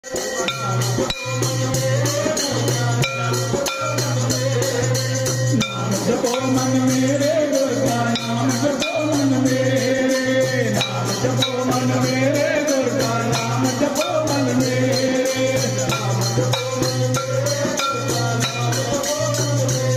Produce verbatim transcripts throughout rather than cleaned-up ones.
जपो मन मेरे दुर्गा नाम जपो मन मेरे नाम जपो मन मेरे दुर्गा नाम जपो मन मेरे नाम जपो मन मेरे दुर्गा नाम जपो मन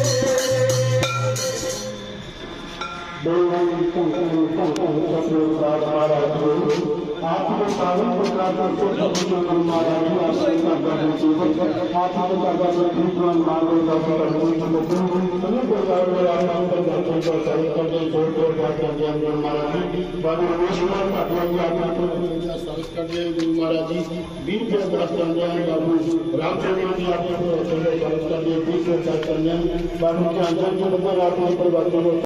मेरे आपको सावन प्रकार से भगवान महाराज जी आशीर्वाद करने चाहिए आपको बाबा से भगवान मार्ग का करने चाहिए सभी प्रकार के आराम का दर्शन को सही करके छोड़ छोड़ कर करके हम महाराज जी बाबा विश्वास का भगवान आपको स्वागत करते हैं महाराज जी बीच के दस कन्याएं बाबू रामचंद्र जी आपको स्वागत करते हैं बीच के दस कन्याएं बाबू के अंदर जो नंबर आपको पर बात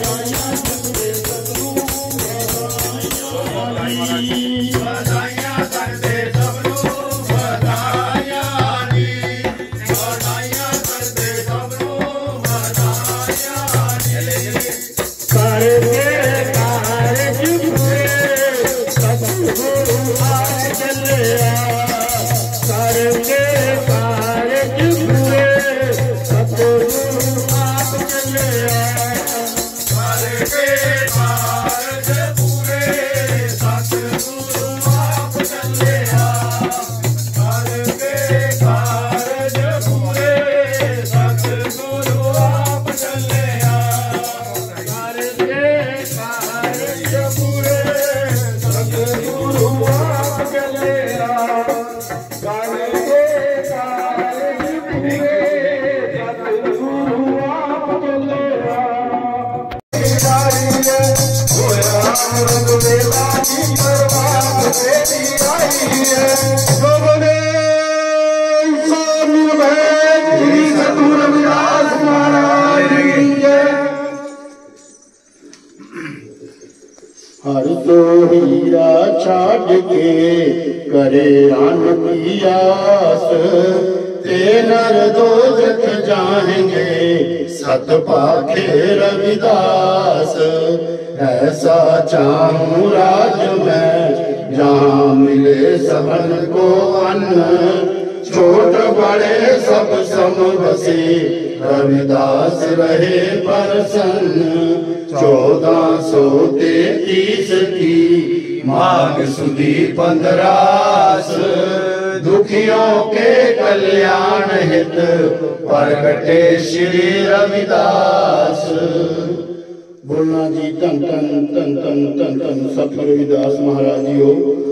हर तो हीरा छाड़ के करे रान की आस, ते नर दोजख जाएंगे सत पाखे रविदास। ऐसा चाहूं राज में जहाँ मिले सबन को अन्न, छोट बड़े सब सम बसे रविदास रहे प्रसन्न। चौदह सौ तैतीस की माघ सुदी पंद्रास, दुखियों के कल्याण हित प्रगटे श्री रविदास। बोलना जी धन धन धन धन धन धन सतगुरु रविदास महाराज जी हो।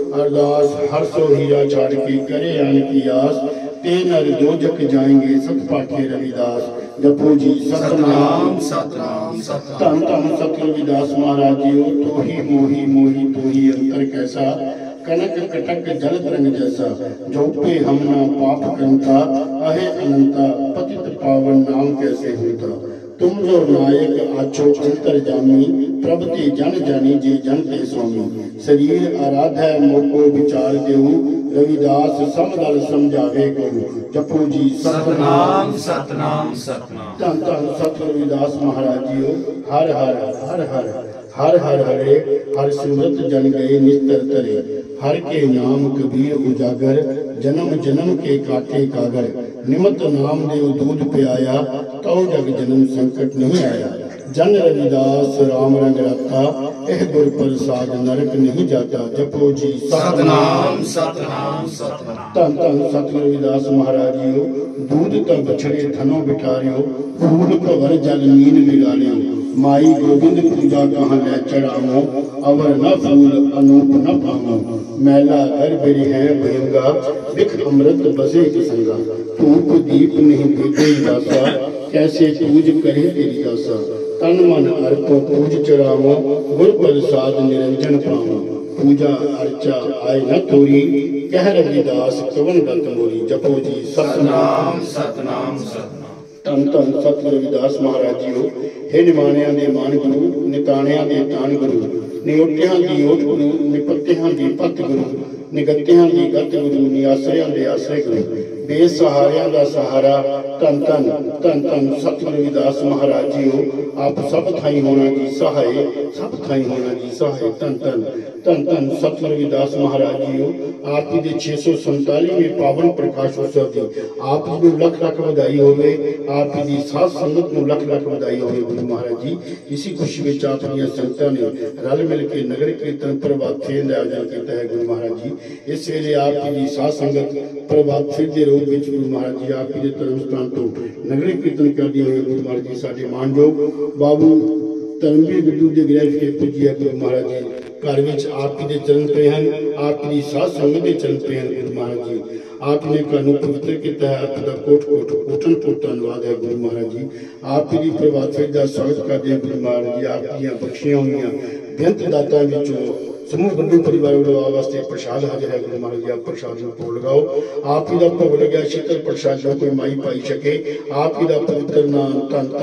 अरदास हर सो हीरा छाड़ के करे आन की आस, ते नर दोजख जाएंगे सत पाखे रविदास। जपो जी सतनाम सतनाम सतनाम। धन धन सतगुरु रविदास महाराज जी हो। तो ही मोही मोही तो ही अंतर कैसा, कनक कटक जल तरंग जैसा। जो पे हमना पाप करता अहे अनंता, पतित पावन नाम कैसे होता। तुम जो नायक आछो अंतर जामी, प्रभ ते जन जानी जे जन ते स्वामी। शरीर आराध्य मोको विचार देऊ, रविदास समदल समझावे को। जपो जी सतनाम सतनाम सतनाम। धन धन सतगुरु रविदास महाराज जी हो। हर हर हर हर हर हर हरे, हर सिमरत जन गए निस्तर तरे। हर के नाम कबीर उजागर, जन्म जन्म के काटे कागर। निमत नाम देव दूध पियाया, तो जग जन्म संकट नहीं आया। जन रविदास राम रंग रखा, एह गुर प्रसाद नरक नहीं जाता। जपो जी सतनाम सतनाम सतनाम। धन धन सतगुरु रविदास महाराज जी हो। दूध तब बछड़े थनो बिठारियो, फूल भवर जल मीन बिगाड़ियो। माई गोविंद पूजा कहाँ ले चढ़ावो, अवर न फूल अनूप न पावो। मैला घर बेरी है भयंगा, बिख अमृत बसे संगा। धूप दीप नहीं देते दासा, कैसे पूज करे तेरी दासा। तन मन अर्प पूज चढ़ावो, गुर प्रसाद निरंजन पावो। पूजा अर्चा आय न तोरी, कह रविदास कवन गत मोरी। जपो जी सतनाम सतनाम सतनाम। धन धन सतगुरु रविदास महाराज जी हो। हे निमाणिया दे मान गुरु, निताणिया दे तान गुरु। नियोटिया दी ओट गुरु, निपत्तिया दी पत गुरु। निगत्तिया दी गत गुरु, निआसरिया दे आसरे गुरु। बेसहारिया दा सहारा, धन धन धन धन सतगुरु रविदास महाराज जी हो। आप सब थाई होना जी सहाय, सब थाई होना जी सहाय। धन धन धन धन सतगुरु रविदास महाराज जी हो। आप जी दे छे सौ संतालीवें पावन प्रकाश उत्सव दी आप जी को लख लख बधाई होवे। आप जी साध संगत को लख लख बधाई होवे गुरु महाराज जी। इसी खुशी में आप दी संगतां ने रल मिल के नगर कीर्तन प्रभात फेर का आयोजन किया है गुरु महाराज जी। इस वेले आप जी साध संगत प्रभात फेर के रूप में गुरु महाराज जी आप जी धर्म स्थान तो नगर कीर्तन करते हुए गुरु महाराज जी साडे मानयोग बाबू धर्मवीर बिड्डू के गृह के पूजी है गुरु महाराज जी। घर में आप जी के चरण पे हैं, आप जी साध संगत के चरण पे हैं गुरु महाराज जी। आपने कानू पवित्र किया है, आपका कोट कोट कोटन कोट धन्यवाद है गुरु महाराज जी। आप जी प्रभात फेर का स्वागत करते हैं गुरु महाराज जी। आप दी बख्शियां हुई बेअंत दाता विचों समूह बंधु परिवार वास्ते प्रसाद हाजिर है गुरु महाराज जी। आप प्रसाद में भोग लगाओ। आप जी का भोग लग्या शीतल प्रसाद जो कोई माई पाई सके। आप जी का पवित्र नाम धन धन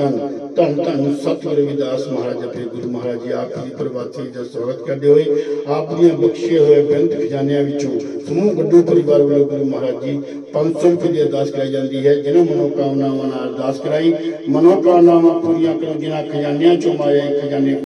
ਧੰਨ ਧੰਨ ਸਤਿਗੁਰੂ ਰਵਿਦਾਸ ਮਹਾਰਾਜ ਜਪੇ ਗੁਰੂ ਮਹਾਰਾਜ ਜੀ ਆਪ ਜੀ ਪ੍ਰਵਾਸੀ ਦਾ ਸਵਾਗਤ ਕਰਦੇ ਹੋਏ ਆਪ ਦੀਆਂ ਬਖਸ਼ੇ ਹੋਏ ਬੇਅੰਤ ਖਜ਼ਾਨਿਆਂ ਵਿੱਚੋਂ ਸਮੂਹ ਗੱਡੂ ਪਰਿਵਾਰ ਵੱਲੋਂ ਗੁਰੂ ਮਹਾਰਾਜ ਜੀ ਪੰਜ ਸੌ ਰੁਪਏ ਦੀ ਅਰਦਾਸ ਕਰਾਈ ਜਾਂਦੀ ਹੈ। ਜਿਨ੍ਹਾਂ ਮਨੋਕਾਮਨਾਵਾਂ ਨਾਲ ਅਰਦਾਸ ਕਰਾਈ ਮਨੋਕਾਮਨਾਵਾਂ ਪੂਰੀਆਂ ਕਰਨ, ਜਿਨ੍ਹਾਂ ਖਜ਼ਾਨਿਆਂ ਚੋਂ ਮਾਇਆ ਖਜ਼ਾਨੇ